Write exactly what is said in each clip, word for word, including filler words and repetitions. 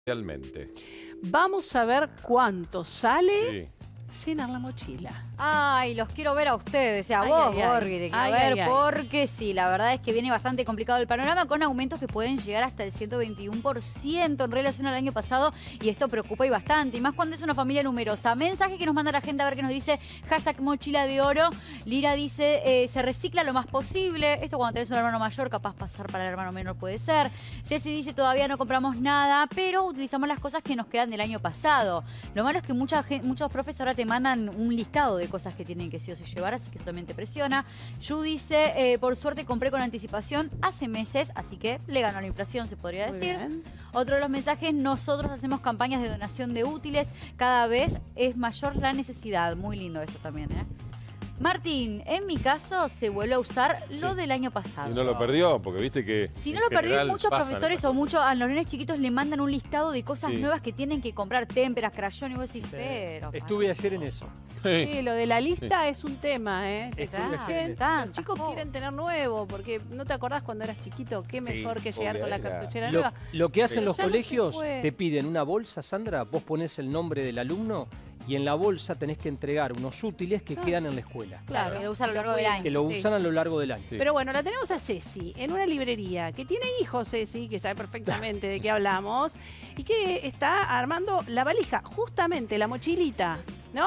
Realmente. Vamos a ver cuánto sale Sí. llenar la mochila. Ay, los quiero ver a ustedes, a Ay, vos, ay, ay. Borghi, te quiero Ay, ver, ay, ay. porque sí, la verdad es que viene bastante complicado el panorama con aumentos que pueden llegar hasta el ciento veintiuno por ciento en relación al año pasado y esto preocupa y bastante, y más cuando es una familia numerosa. Mensaje que nos manda la gente a ver qué nos dice, hashtag mochila de oro. Lira dice, eh, se recicla lo más posible. Esto cuando tenés un hermano mayor, capaz pasar para el hermano menor puede ser. Jessy dice, todavía no compramos nada, pero utilizamos las cosas que nos quedan del año pasado. Lo malo es que mucha gente, muchos profes ahora te mandan un listado de cosas que tienen que sí o sí llevar, así que eso también te presiona. Yu dice, eh, por suerte compré con anticipación hace meses, así que le ganó la inflación, se podría Muy decir. bien. Otro de los mensajes, nosotros hacemos campañas de donación de útiles, cada vez es mayor la necesidad. Muy lindo esto también, ¿eh? Martín, en mi caso se vuelve a usar lo Sí. del año pasado. Y no lo perdió, porque viste que. Si no en lo perdí, general muchos pasan profesores estas o muchos a los nenes chiquitos le mandan un listado de cosas Sí. nuevas que tienen que comprar, témperas, crayón, y vos decís, pero... Estuve ayer en eso. cosas. Sí, lo de la lista es un tema, ¿eh? Que Estuve también ayer en eso. los Tantas chicos cosas. quieren tener nuevo, porque no te acordás cuando eras chiquito, qué mejor que llegar obvio, con la era- cartuchera Lo, nueva. lo que hacen Pero los ya no se colegios, puede. te piden una bolsa, Sandra, vos pones el nombre del alumno y en la bolsa tenés que entregar unos útiles que Ah. quedan en la escuela, Claro, que lo usan a lo largo del año. que lo Sí. usan a lo largo del año. Sí. Pero bueno, la tenemos a Ceci en una librería que tiene hijos, Ceci, que sabe perfectamente de qué hablamos, y que está armando la valija, justamente la mochilita, ¿no?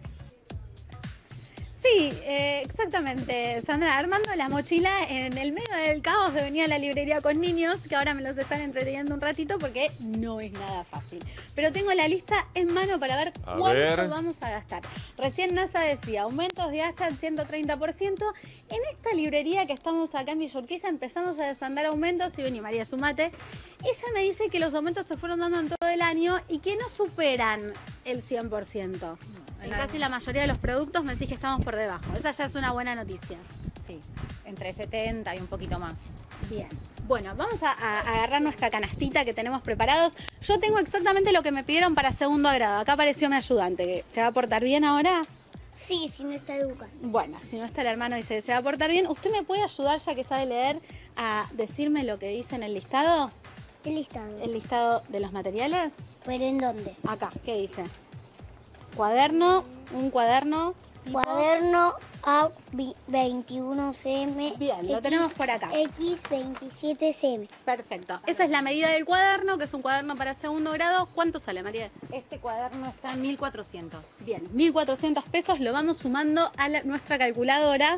Sí, eh, exactamente, Sandra, armando la mochila en el medio del caos de venir a la librería con niños, que ahora me los están entreteniendo un ratito porque no es nada fácil. Pero tengo la lista en mano para ver A cuánto ver. vamos a gastar. Recién NASA decía, aumentos de hasta el ciento treinta por ciento. En esta librería que estamos acá en Villa Urquiza empezamos a desandar aumentos, y vení María, sumate. Ella me dice que los aumentos se fueron dando en todo el año y que no superan el cien por ciento. En casi la mayoría de los productos me decís que estamos por debajo. Esa ya es una buena noticia. Sí, entre setenta y un poquito más. Bien. Bueno, vamos a, a agarrar nuestra canastita que tenemos preparados. Yo tengo exactamente lo que me pidieron para segundo grado. Acá apareció mi ayudante, que se va a portar bien ahora. Sí, si no está Lucas. Bueno, si no está el hermano y se, se va a portar bien, ¿usted me puede ayudar, ya que sabe leer, a decirme lo que dice en el listado? El listado. ¿El listado de los materiales? ¿Pero en dónde? Acá, ¿qué dice? Cuaderno, un cuaderno. tipo- Cuaderno A veintiuno C M. Bien, lo tenemos por acá. X veintisiete C M. Perfecto. Esa es la medida del cuaderno, que es un cuaderno para segundo grado. ¿Cuánto sale, María? Este cuaderno está en mil cuatrocientos. Bien, mil cuatrocientos pesos, lo vamos sumando a la- nuestra calculadora.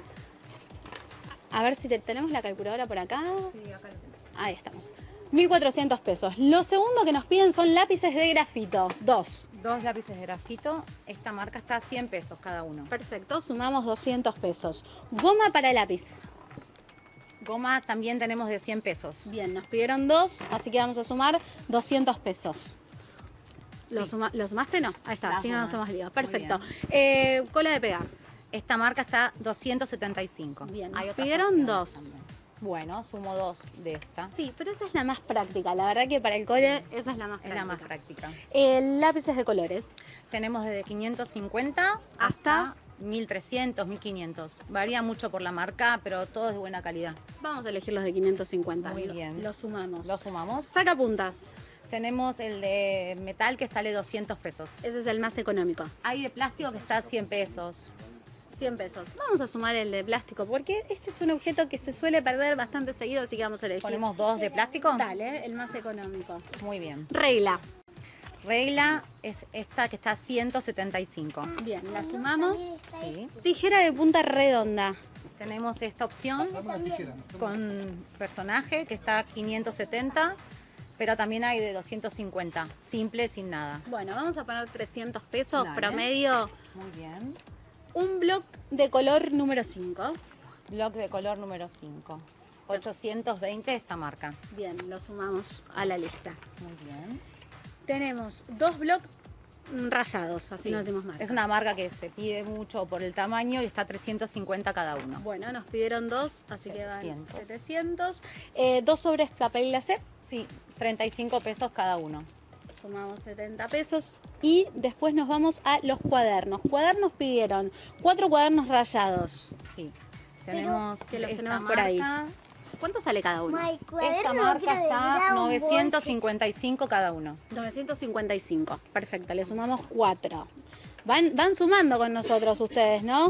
A ver si te- tenemos la calculadora por acá. Sí, acá lo tengo. Ahí estamos. mil cuatrocientos pesos. Lo segundo que nos piden son lápices de grafito. Dos. Dos lápices de grafito. Esta marca está a cien pesos cada uno. Perfecto, sumamos doscientos pesos. Goma para lápiz. Goma también tenemos de cien pesos. Bien, nos pidieron dos, así que vamos a sumar doscientos pesos. ¿Lo, suma- ¿lo sumaste? No, ahí está, Las así no nos sumas. hemos lío. Muy Perfecto. Eh, cola de pegar. Esta marca está doscientos setenta y cinco. Bien, Hay nos otras pidieron opciones dos. también. Bueno, sumo dos de esta. Sí, pero esa es la más práctica. La verdad que para el cole esa es la más Es práctica. la más práctica. Eh, lápices de colores. Tenemos desde quinientos cincuenta Hasta- hasta mil trescientos, mil quinientos. Varía mucho por la marca, pero todo es de buena calidad. Vamos a elegir los de quinientos cincuenta. Muy Lo- bien. Los sumamos. Lo sumamos. Saca puntas. Tenemos el de metal que sale doscientos pesos. Ese es el más económico. Hay de plástico que está a cien pesos. cien pesos. Vamos a sumar el de plástico porque ese es un objeto que se suele perder bastante seguido, así que vamos a elegir. ¿Ponemos dos de plástico? Dale, el más económico. Muy bien. Regla. Regla es esta que está a ciento setenta y cinco. Bien, la sumamos. Sí. Tijera de punta redonda. Tenemos esta opción con personaje que está a quinientos setenta, pero también hay de doscientos cincuenta, simple, sin nada. Bueno, vamos a poner trescientos pesos Dale. promedio. Muy bien. Un bloc de color número cinco. Bloc de color número cinco. ochocientos veinte esta marca. Bien, lo sumamos a la lista. Muy bien. Tenemos dos blocs rayados, así Sí. no decimos marca. Es una marca que se pide mucho por el tamaño y está a trescientos cincuenta cada uno. Bueno, nos pidieron dos, así que van setecientos. setecientos. Eh, dos sobres papel glacé. Sí, treinta y cinco pesos cada uno. Sumamos setenta pesos. Y después nos vamos a los cuadernos. Cuadernos pidieron cuatro cuadernos rayados. Sí. Tenemos que los esta tenemos por ahí. marca ¿Cuánto sale cada uno? My cuaderno Esta quiero marca de está Dragon Ball. novecientos cincuenta y cinco cada uno. novecientos cincuenta y cinco. Perfecto, le sumamos cuatro. Van, van sumando con nosotros ustedes, ¿no?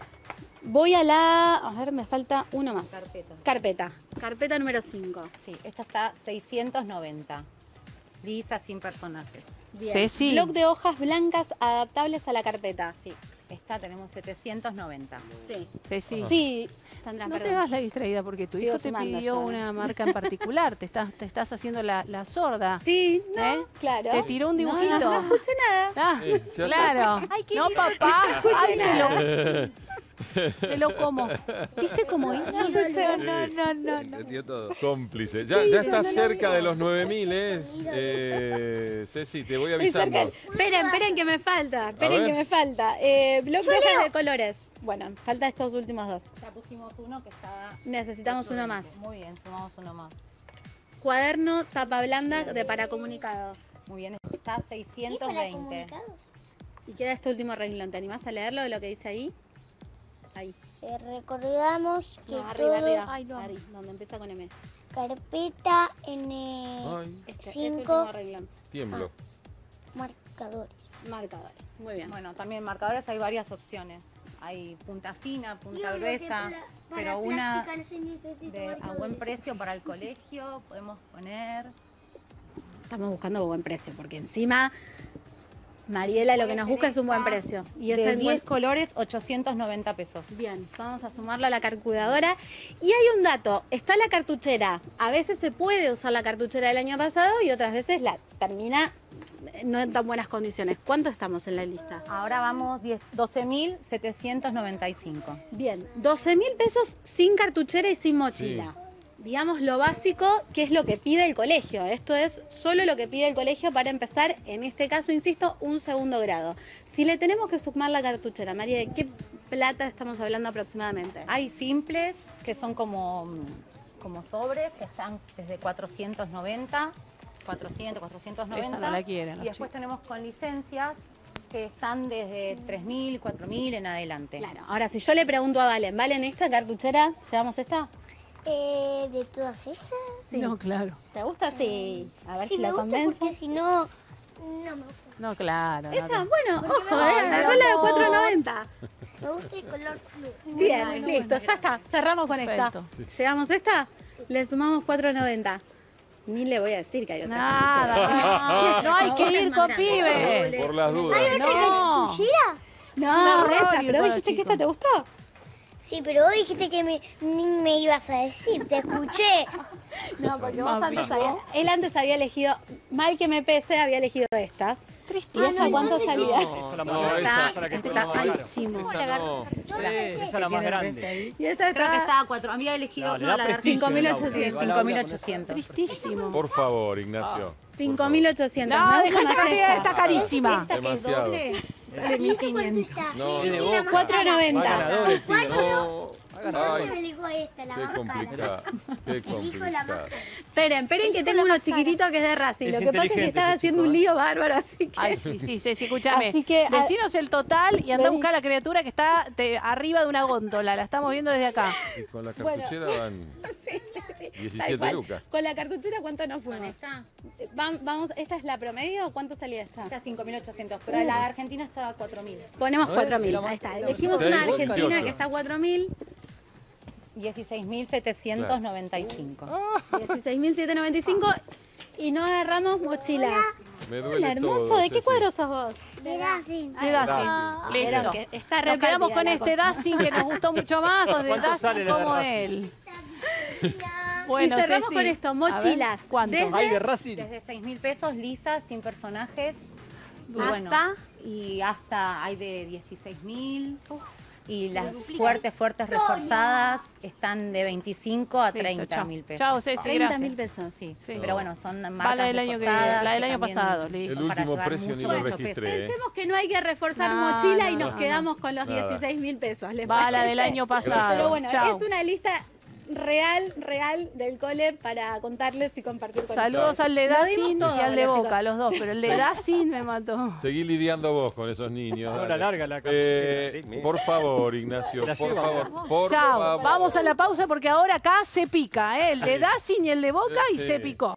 Voy a la... A ver, me falta uno más. Carpeta. Carpeta. Carpeta número cinco. Sí, esta está seiscientos noventa. Lisa, sin personajes. Bien. Ceci. Bloc de hojas blancas adaptables a la carpeta. Sí, esta tenemos setecientos noventa. Sí. Ceci. Sí, Sandra, No te perdón. hagas la distraída porque tu Sigo hijo te sumando pidió yo, ¿eh? una marca en particular. Te estás, te estás haciendo la, la sorda. Sí, no, ¿Eh? claro. Te tiró un No, dibujito. No, no, escuché nada. Ah, Eh, ya- claro. no, papá. Ay, me lo, me lo como. ¿Viste cómo hizo? No, no, no, no. Entendió todo. Cómplice. Ya, ya está cerca de los nueve mil, ¿eh? eh Ceci, te voy Estoy cerca. avisando. Esperen, esperen que me falta. Esperen ver. que me falta. Eh, bloc de hojas de colores. Bueno, falta estos últimos dos. Ya pusimos uno que está... Necesitamos uno más. Muy bien, sumamos uno más. Cuaderno tapa blanda de paracomunicados. Muy bien, este está ¿Qué para seiscientos veinte. comunicados? Y queda este último renglón. ¿Te animás a leerlo de lo que dice ahí? Ahí. Eh, recordamos que No, arriba, todos arriba. Ay, no. Ahí, donde empieza con M. carpeta N Ay, Este, este cinco último renglón. tiemblo. marcadores. Marcadores. Muy bien. Bueno, también marcadores hay varias opciones. Hay punta fina, punta Yo creo que gruesa, para- para pero una plástica se necesita de, a marcadores. buen precio para el colegio podemos poner... Estamos buscando buen precio, porque encima Mariela lo que nos busca es un buen precio. Y es de el diez buen... colores, ochocientos noventa pesos. Bien, vamos a sumarlo a la calculadora. Y hay un dato, está la cartuchera. A veces se puede usar la cartuchera del año pasado y otras veces la termina no en tan buenas condiciones. ¿Cuánto estamos en la lista? Ahora vamos doce mil setecientos noventa y cinco. Bien, doce mil pesos sin cartuchera y sin mochila. Digamos lo básico, que es lo que pide el colegio. Esto es solo lo que pide el colegio para empezar, en este caso, insisto, un segundo grado. Si le tenemos que sumar la cartuchera, María, ¿de qué plata estamos hablando aproximadamente? Hay simples que son como, como sobres, que están desde cuatrocientos noventa, cuatrocientos, cuatrocientos noventa. Esa no la quieren los Y después chicos. tenemos con licencias que están desde tres mil, cuatro mil en adelante. Claro, ahora si yo le pregunto a Valen, ¿Valen esta cartuchera? ¿Llevamos esta? Eh, de todas esas. Sí. No, claro. ¿Te gusta? Sí. A ver Sí, si me la gusta convenzo. porque si no, no me gusta. No, claro. no, Esa, no. bueno, ojo, no? eh, agarró la de cuatro noventa. Me gusta el color flu. Bien, listo, ya está. Cerramos con esta. Perfecto. ¿Llegamos esta? Le sumamos cuatro noventa. Ni le voy a decir que hay otra Nada. No, no hay que ir con pibe. Por las dudas. No. ¿Gira? No, Es un error esa, ir pero con dijiste los que esta chicos. te gustó. Sí, pero vos dijiste que me, ni me ibas a decir, te escuché. No, porque vos Mami. antes habías, él antes había elegido, mal que me pese, había elegido esta. ¿Y Tristísimo. esa cuánto salía? Esa es la más No, grande. esa- Esa es la que esta cuesta más caro. carísimo. Esa no. Sí, esa es la más grande. Y esta Creo que está estaba a cuatro. Había elegido No, le no, da la de prestigio cinco mil al auto. ochocientos. Igual cinco mil habla con ochocientos. Tristísimo. Por favor, Ignacio. cinco mil ochocientos. No, Me deja gusta esa más cantidad, esta. está carísima. Esta que es Demasiado. doble, sale ¿Y mil ese cuánto quinientos. está? No, Y de la boca. más cuatro cara. noventa. Va ganador el pibe. No. Entonces Ay, me elijo esta, la qué más cara. complicado. Qué Elijo la más complicado. cara. Esperen, esperen que tengo uno chiquitito que es de Racing. Es Lo que pasa es que inteligente estaba ese haciendo chico, un ¿eh? lío bárbaro, así que... Ay, sí, sí, sí, sí, escúchame. Así que, a- Decinos el total y anda a Vení. buscar a la criatura que está te- arriba de una góndola. La estamos viendo desde acá. Y con la cartuchera van Tal diecisiete cual. lucas. Con la cartuchera, ¿cuánto nos fuimos? Esta, Va- Vamos, ¿esta es la promedio o cuánto salía esta? esta cinco mil ochocientos, pero la de Argentina estaba a cuatro mil. Ponemos A ver, cuatro mil. si la más- Ahí está. la- Elegimos Seis, una argentina dieciocho. que está a cuatro mil. dieciséis mil setecientos noventa y cinco. dieciséis mil setecientos noventa y cinco. Y no agarramos mochilas. Me Hola, duele hermoso. todo. ¿De qué Ceci. cuadro sos vos? De Racing. De Dacing. Vieron Listo. que está Nos repartida quedamos con la este cosa. Dacing que nos gustó mucho más o de ¿Cuánto sale Dacing la de como Racing? él. La- Bueno, Y cerramos Ceci, con esto, a ver, mochilas. ¿Cuánto? Desde- Hay de Racing. Desde seis mil pesos lisas, sin personajes. Y Hasta- bueno, y hasta hay de dieciséis mil. Y las fuertes, fuertes reforzadas están de veinticinco a Listo, treinta chao. mil pesos. Chao, Ceci, treinta gracias. mil pesos. Sí, Sí. pero bueno, son marcas Va la del año que reforzadas la del año también pasado, listo. El son para último llevar precio ni mucho, lo mucho peso. registré. ¿eh? Pensemos que no hay que reforzar No, mochila y no, nos no, quedamos con los Nada. dieciséis mil pesos. ¿les Va la parece? del año pasado. Pero bueno, Chao. es una lista real, real del cole para contarles y compartir con Saludos ustedes. al de Lo Dacin dimos todo, y al de las Boca, chicas. los dos, pero el de Dacin me mató. Seguí lidiando vos con esos niños. Ahora dale. larga la Eh, por favor, Ignacio, La por lleva. favor, por Chao, favor. vamos a la pausa porque ahora acá se pica, ¿eh? El de Dacin y el de Boca y Sí. se picó.